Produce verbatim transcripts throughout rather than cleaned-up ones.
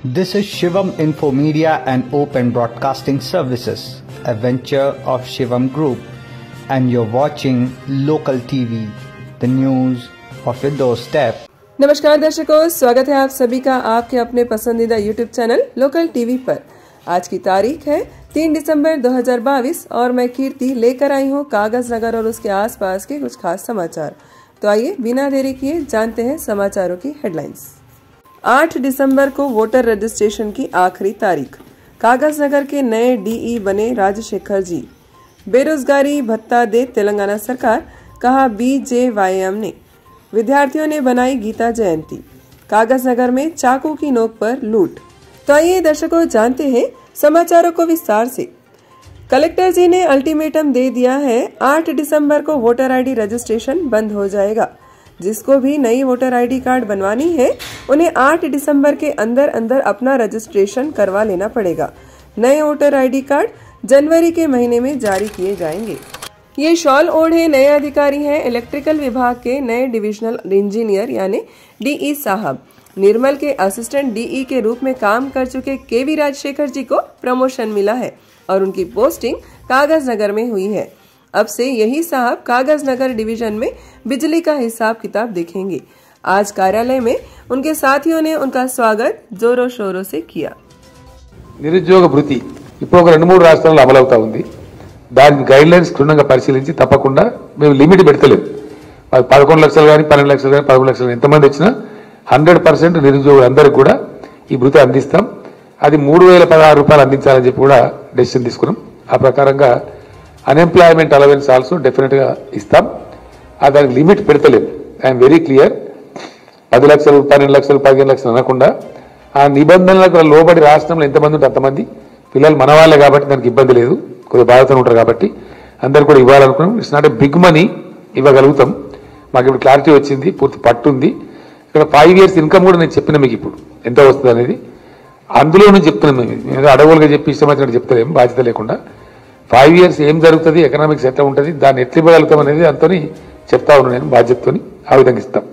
This is Shivam Info Media and Open Broadcasting Services, a venture of Shivam Group, and you're watching Local T V, the news of your doorstep. नमस्कार दर्शकों, स्वागत है आप सभी का आपके अपने पसंदीदा यूट्यूब चैनल लोकल टीवी पर। आज की तारीख है तीन दिसंबर दो हज़ार बाईस और मैं कीर्ति लेकर आई हूँ कागज नगर और उसके आसपास के कुछ खास समाचार। तो आइए बिना देरी किए जानते हैं समाचारों की हेडलाइंस। आठ दिसंबर को वोटर रजिस्ट्रेशन की आखिरी तारीख। कागज नगर के नए डीई बने राजशेखर जी। बेरोजगारी भत्ता दे तेलंगाना सरकार, कहा बीजेवाईएम ने। विद्यार्थियों ने बनाई गीता जयंती। कागज नगर में चाकू की नोक पर लूट। तो आइए दर्शकों जानते हैं समाचारों को विस्तार से। कलेक्टर जी ने अल्टीमेटम दे दिया है, आठ दिसंबर को वोटर आईडी रजिस्ट्रेशन बंद हो जाएगा। जिसको भी नई वोटर आईडी कार्ड बनवानी है उन्हें आठ दिसंबर के अंदर अंदर अपना रजिस्ट्रेशन करवा लेना पड़ेगा। नए वोटर आईडी कार्ड जनवरी के महीने में जारी किए जाएंगे। ये शॉल ओढ़े नए अधिकारी हैं इलेक्ट्रिकल विभाग के नए डिविजनल इंजीनियर यानी डीई साहब। निर्मल के असिस्टेंट डीई के रूप में काम कर चुके केवी राजशेखर जी को प्रमोशन मिला है और उनकी पोस्टिंग कागज नगर में हुई है। अब से यही साहब कागज नगर डिवीजन में बिजली का हिसाब किताब देखेंगे। आज कार्यालय में उनके साथियों ने उनका स्वागत जोरों शोरों से किया। నిరుద్యోగ భృతి ఇప్పుడు ఒక రెండు మూడు రాష్ట్రాల్లో అమలు అవుతా ఉంది। దాని గైడ్ లైన్స్ క్షుణ్ణంగా పరిశీలించి తప్పకుండా మేము లిమిట్ పెడతలేము। పదకొండు లక్షలు కానీ పన్నెండు లక్షలు కానీ పదమూడు లక్షలు ఎంతమంది వచ్చినా హండ్రెడ్ పర్సెంట్ నిరుద్యోగులందరికీ కూడా ఈ భృతి అందిస్తాం। అది మూడు వేల పదహారు రూపాయలు అందించాలని చెప్పి కూడా డెసిషన్ తీసుకున్నాం। ఆ ప్రకారంగా అన్ఎంప్లాయ్మెంట్ అలవెన్స్ ఆల్సో డెఫినెట్ గా ఇస్తాం। దానికి లిమిట్ పెడతలేము। ఐఎమ్ వెరీ క్లియర్, పది లక్షలు పన్నెండు లక్షలు పదిహేను లక్షలు అనకుండా ఆ నిబంధనలకు లోబడి రాష్ట్రంలో ఎంతమంది ఉంటే అంతమంది పిల్లలు మన వాళ్ళే కాబట్టి దానికి ఇబ్బంది లేదు, కొద్దిగా బాధతో ఉంటారు కాబట్టి అందరు కూడా ఇవ్వాలనుకున్నాం। It's not a big money, ఇవ్వగలుగుతాం। మాకు ఇప్పుడు క్లారిటీ వచ్చింది, పూర్తి పట్టు ఉంది। ఇక్కడ ఫైవ్ ఇయర్స్ ఇన్కమ్ కూడా నేను చెప్పిన మీకు ఇప్పుడు ఎంత వస్తుంది అనేది అందులో నుంచి చెప్తున్నాం। మేము అడవులుగా చెప్పి ఇష్టం వచ్చినట్టు చెప్తలేము బాధ్యత లేకుండా। ఫైవ్ ఇయర్స్ ఏం జరుగుతుంది, ఎకనామిక్స్ ఎట్లా ఉంటుంది, దాన్ని ఎట్లా ఇవ్వగలుగుతాం అనేది అంతో చెప్తా ఉన్నాను నేను బాధ్యతతో। ఆ విధంగా ఇస్తాం,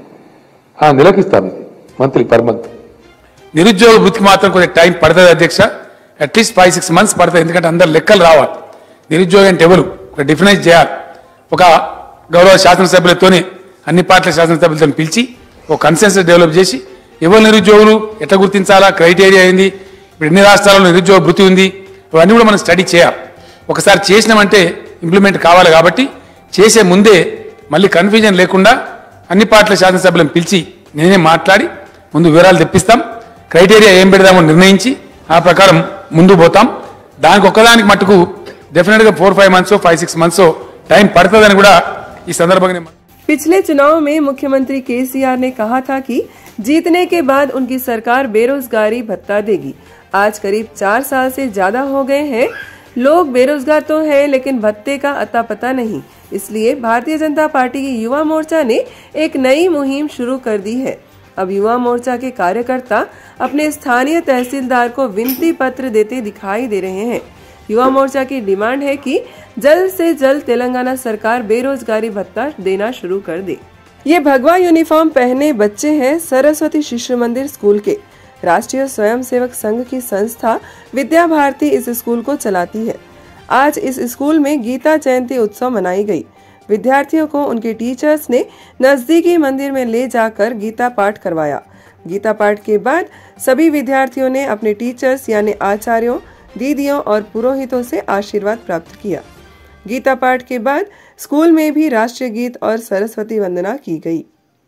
నెలకి ఇస్తాం, ఇది మంత్లీ పర్ మంత్। నిరుద్యోగ వృత్తికి మాత్రం కొంచెం టైం పడుతుంది అధ్యక్ష, అట్లీస్ట్ ఫైవ్ సిక్స్ మంత్స్ పడుతుంది। ఎందుకంటే అందరు లెక్కలు రావాలి, నిరుద్యోగం అంటే ఎవరు డిఫైన్ చేయాలి। ఒక గౌరవ శాసనసభ్యులతోనే అన్ని పార్టీల శాసనసభ్యులతో పిలిచి ఒక కన్సెన్సస్ డెవలప్ చేసి ఎవరు నిరుద్యోగులు ఎట్లా గుర్తించాలా, క్రైటీరియా ఏంది, ఇప్పుడు ఎన్ని రాష్ట్రాల్లో నిరుద్యోగ వృత్తి ఉంది, ఇవన్నీ కూడా మనం స్టడీ చేయాలి। ఒకసారి చేసినామంటే ఇంప్లిమెంట్ కావాలి కాబట్టి చేసే ముందే మళ్ళీ కన్ఫ్యూజన్ లేకుండా అన్ని పార్టీల శాసనసభ్యులను పిలిచి నేనే మాట్లాడి ముందు వివరాలు తెప్పిస్తాం। క్రైటీరియా ఏం పెడదామో నిర్ణయించి ఆ ప్రకారం ముందు పోతాం। దానికి ఒక్కదానికి మట్టుకు definitely four five months five six months time पड़ता కూడా ఈ సందర్భంగా। पिछले चुनाव में मुख्यमंत्री केसीआर ने कहा था कि जीतने के बाद उनकी सरकार बेरोजगारी भत्ता देगी। आज करीब चार साल से ज्यादा हो गए हैं, लोग बेरोजगार तो हैं लेकिन भत्ते का अता पता नहीं। इसलिए भारतीय जनता पार्टी की युवा मोर्चा ने एक नई मुहिम शुरू कर दी है। अब युवा मोर्चा के कार्यकर्ता अपने स्थानीय तहसीलदार को विनती पत्र देते दिखाई दे रहे हैं। युवा मोर्चा की डिमांड है कि जल्द से जल्द तेलंगाना सरकार बेरोजगारी भत्ता देना शुरू कर दे। ये भगवा यूनिफॉर्म पहने बच्चे हैं सरस्वती शिशु मंदिर स्कूल के। राष्ट्रीय स्वयंसेवक संघ की संस्था विद्या भारती इस स्कूल को चलाती है। आज इस स्कूल में गीता जयंती उत्सव मनाई गई। विद्यार्थियों को उनके टीचर्स ने नजदीकी मंदिर में ले जाकर गीता पाठ करवाया। गीता पाठ के बाद सभी विद्यार्थियों ने अपने टीचर्स यानी आचार्यों, दीदियों और पुरोहितों से आशीर्वाद प्राप्त किया। गीता पाठ के बाद स्कूल में भी राष्ट्रीय गीत और सरस्वती वंदना की गई।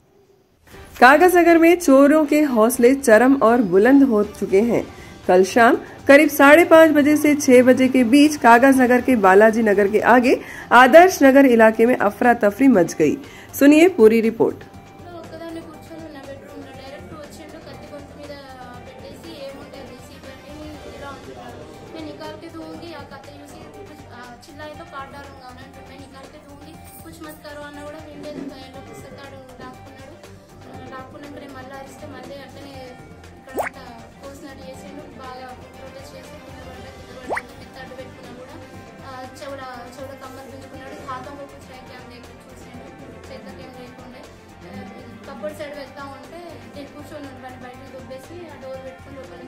कागज नगर में चोरों के हौसले चरम और बुलंद हो चुके हैं। कल शाम करीब साढ़े पाँच बजे से छह बजे के बीच कागज नगर के बालाजी नगर के आगे आदर्श नगर इलाके में अफरा तफरी मच गई। सुनिए पूरी रिपोर्ट। కబోర్డ్ సైడ్ వెళ్తా ఉంటే నేను కూర్చొని ఉంటాను, బయట దుబ్బేసి ఆ డోర్ పెట్టుకుని లోపల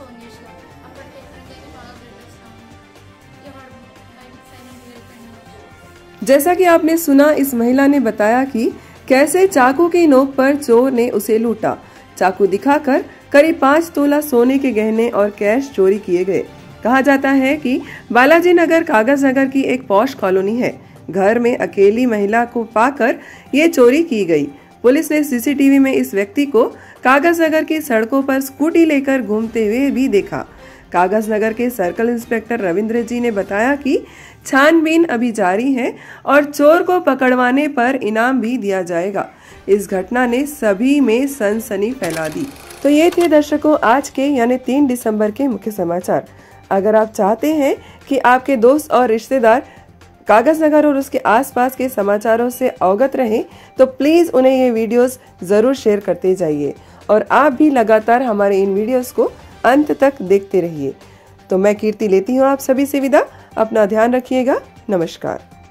ఫోన్ చేసిన అప్పటికి ఎక్కడికైనా బాగా బ్లడ్ వస్తాను ఎవరు బయటకు సైలెంట్ వెళ్ళిపోయినా। जैसा कि आपने सुना, इस महिला ने बताया कि कैसे चाकू की नोक पर चोर ने उसे लूटा। चाकू दिखाकर करीब पाँच तोला सोने के गहने और कैश चोरी किए गए। कहा जाता है कि बालाजी नगर कागज नगर की एक पॉश कॉलोनी है। घर में अकेली महिला को पाकर ये चोरी की गई। पुलिस ने सीसीटीवी में इस व्यक्ति को कागज नगर की सड़कों पर स्कूटी लेकर घूमते हुए भी देखा। कागज नगर के सर्कल इंस्पेक्टर रविंद्र जी ने बताया कि छानबीन अभी जारी है और चोर को पकड़वाने पर इनाम भी दिया जाएगा। इस घटना ने सभी में सनसनी फैला दी। तो ये थे दर्शकों आज के यानी तीन दिसंबर के मुख्य समाचार। अगर आप चाहते हैं कि आपके दोस्त और रिश्तेदार कागज नगर और उसके आसपास के समाचारों से अवगत रहें, तो प्लीज उन्हें ये वीडियोस जरूर शेयर करते जाइए और आप भी लगातार हमारे इन वीडियोस को अंत तक देखते रहिए। तो मैं कीर्ति लेती हूँ आप सभी से विदा। अपना ध्यान रखिएगा। नमस्कार।